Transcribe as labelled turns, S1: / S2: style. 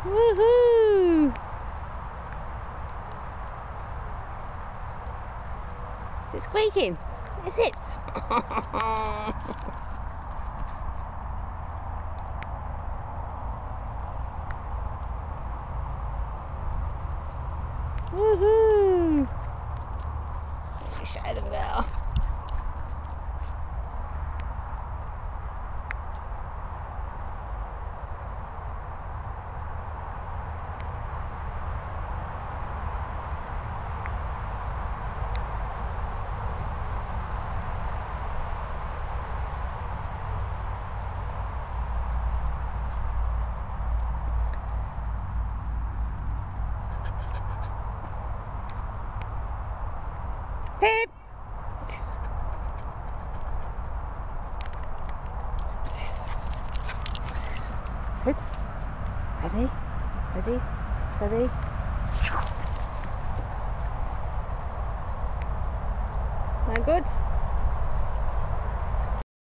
S1: Woohoo! Is it squeaking? Is it? Woohoo! Let me show them now. Pip! What's this? What's this? Sit. Ready? Ready? Steady. Now good?